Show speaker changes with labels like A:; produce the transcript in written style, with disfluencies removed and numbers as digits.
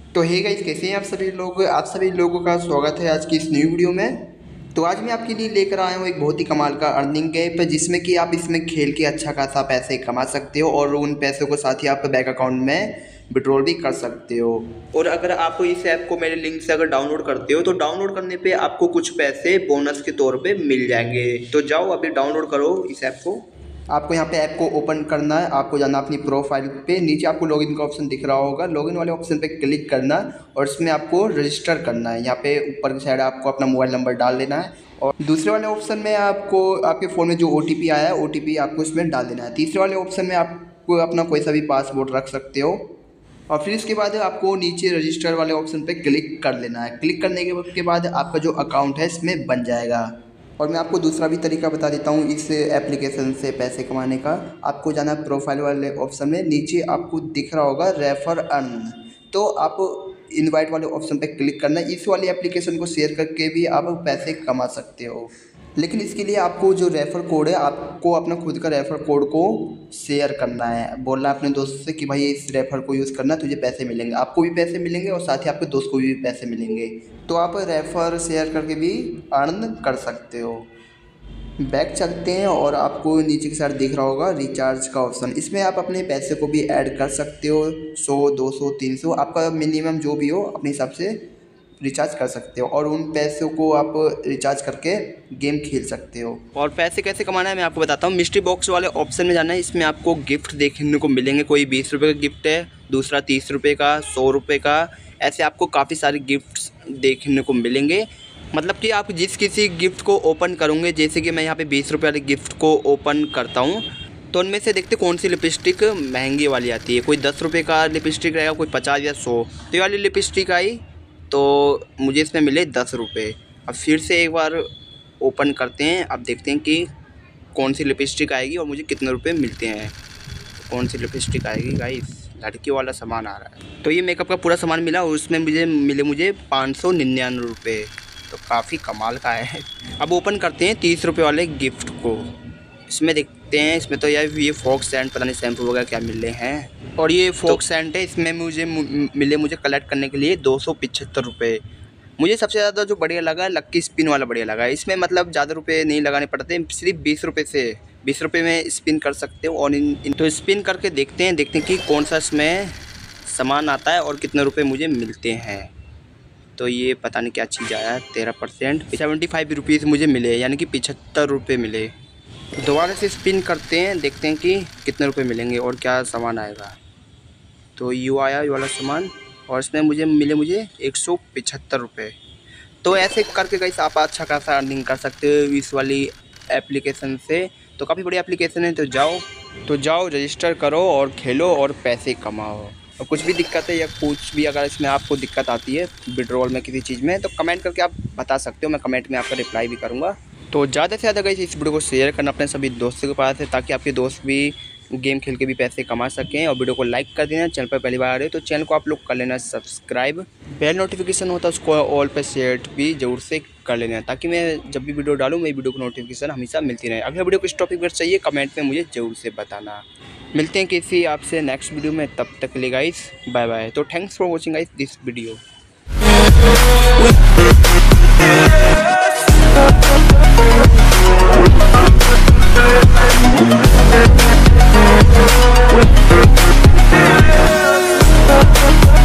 A: तो hey guys, कैसे हैं आप सभी लोगों का स्वागत है आज की इस न्यू वीडियो में। तो आज मैं आपके लिए लेकर आया हूँ एक बहुत ही कमाल का अर्निंग ऐप, जिसमें कि आप इसमें खेल के अच्छा खासा पैसे कमा सकते हो और उन पैसों को साथ ही आप बैंक अकाउंट में विड्रॉल भी कर सकते हो। और अगर आप इस ऐप को मेरे लिंक से अगर डाउनलोड करते हो तो डाउनलोड करने पे आपको कुछ पैसे बोनस के तौर पे मिल जाएंगे। तो जाओ अभी डाउनलोड करो इस ऐप को। आपको यहाँ पे ऐप को ओपन करना है, आपको जाना अपनी प्रोफाइल पे, नीचे आपको लॉगिन का ऑप्शन दिख रहा होगा, लॉगिन वाले ऑप्शन पे क्लिक करना और इसमें आपको रजिस्टर करना है। यहाँ पे ऊपर की साइड आपको अपना मोबाइल नंबर डाल देना है और दूसरे वाले ऑप्शन में आपको आपके फ़ोन में जो OTP आया है OTP आपको इसमें डाल देना है। तीसरे वाले ऑप्शन में आपको अपना कोई सा भी पासवर्ड रख सकते हो और फिर इसके बाद आपको नीचे रजिस्टर वाले ऑप्शन पे क्लिक कर लेना है। क्लिक करने के बाद आपका जो अकाउंट है इसमें बन जाएगा। और मैं आपको दूसरा भी तरीका बता देता हूँ इस एप्लीकेशन से पैसे कमाने का। आपको जाना है प्रोफाइल वाले ऑप्शन में, नीचे आपको दिख रहा होगा रेफर अर्न, तो आप इनवाइट वाले ऑप्शन पे क्लिक करना है। इस वाली एप्लीकेशन को शेयर करके भी आप पैसे कमा सकते हो, लेकिन इसके लिए आपको जो रेफ़र कोड है आपको अपना खुद का रेफ़र कोड को शेयर करना है, बोलना है अपने दोस्त से कि भाई इस रेफ़र को यूज़ करना, तुझे पैसे मिलेंगे, आपको भी पैसे मिलेंगे और साथ ही आपके दोस्त को भी पैसे मिलेंगे। तो आप रेफ़र शेयर करके भी अर्न कर सकते हो। बैक चलते हैं और आपको नीचे की साइड दिख रहा होगा रिचार्ज का ऑप्शन, इसमें आप अपने पैसे को भी ऐड कर सकते हो। 100 200 300 आपका मिनिमम जो भी हो अपने हिसाब से रिचार्ज कर सकते हो और उन पैसों को आप रिचार्ज करके गेम खेल सकते हो। और पैसे कैसे कमाना है मैं आपको बताता हूँ। मिस्ट्री बॉक्स वाले ऑप्शन में जाना है, इसमें आपको गिफ्ट देखने को मिलेंगे। कोई 20 रुपये का गिफ्ट है, दूसरा 30 रुपये का, 100 रुपये का, ऐसे आपको काफ़ी सारे गिफ्ट्स देखने को मिलेंगे। मतलब कि आप जिस किसी गिफ्ट को ओपन करोगे, जैसे कि मैं यहाँ पे 20 रुपये वाले गिफ्ट को ओपन करता हूँ, तो उनमें से देखते कौन सी लिपस्टिक महंगी वाली आती है। कोई 10 रुपये का लिपस्टिक रहेगा, कोई 50 या 100। तो ये वाली लिपस्टिक आई तो मुझे इसमें मिले 10 रुपये। अब फिर से एक बार ओपन करते हैं, अब देखते हैं कि कौन सी लिपस्टिक आएगी और मुझे कितने रुपए मिलते हैं। कौन सी लिपस्टिक आएगी गाइस, लड़की वाला सामान आ रहा है। तो ये मेकअप का पूरा सामान मिला और उसमें मुझे 599 रुपये, तो काफ़ी कमाल का है। अब ओपन करते हैं 30 रुपये वाले गिफ्ट को। इसमें देखते हैं, इसमें तो यार ये फॉग सेंट पता नहीं शैम्पू वगैरह क्या मिल रहे हैं। और ये फॉग सेंट है, इसमें मुझे कलेक्ट करने के लिए 275 रुपये। मुझे सबसे ज़्यादा जो बढ़िया लगा है लक्की स्पिन वाला बढ़िया लगा है। इसमें मतलब ज़्यादा रुपये नहीं लगाने पड़ते, सिर्फ 20 रुपये से 20 रुपये में स्पिन कर सकते हो। और इन तो स्पिन करके देखते हैं कि कौन सा इसमें सामान आता है और कितने रुपये मुझे मिलते हैं। तो ये पता नहीं क्या चीज़ आया है, 13%, 75 रुपीज़ मुझे मिले, यानी कि 75 रुपये मिले। दोबारा से स्पिन करते हैं, देखते हैं कि कितने रुपए मिलेंगे और क्या सामान आएगा। तो यू आया ये वाला सामान और इसमें मुझे 175 रुपये। तो ऐसे करके गाइस आप अच्छा खासा अर्निंग कर सकते हो इस वाली एप्लीकेशन से। तो काफ़ी बड़ी एप्लीकेशन है, तो जाओ रजिस्टर करो और खेलो और पैसे कमाओ। और कुछ भी दिक्कत है या कुछ भी अगर इसमें आपको दिक्कत आती है विड्रॉल में किसी चीज़ में, तो कमेंट करके आप बता सकते हो, मैं कमेंट में आपका रिप्लाई भी करूँगा। तो ज़्यादा से ज़्यादा गाइस इस वीडियो को शेयर करना अपने सभी दोस्तों के पास है, ताकि आपके दोस्त भी गेम खेल के भी पैसे कमा सकें। और वीडियो को लाइक कर देना, चैनल पर पहली बार आ रहे हो तो चैनल को आप लोग कर लेना सब्सक्राइब। बेल नोटिफिकेशन होता है उसको ऑल पे सेट भी ज़रूर से कर लेना, ताकि मैं जब भी वीडियो डालूँ मेरी वीडियो को नोटिफिकेशन हमेशा मिलती रहे। अगला वीडियो किस टॉपिक पर चाहिए कमेंट में मुझे ज़रूर से बताना। मिलते हैं किसी आपसे नेक्स्ट वीडियो में, तब तक के लिए गाइस बाय बाय। तो thanks for watching guys this video. We'll be right back.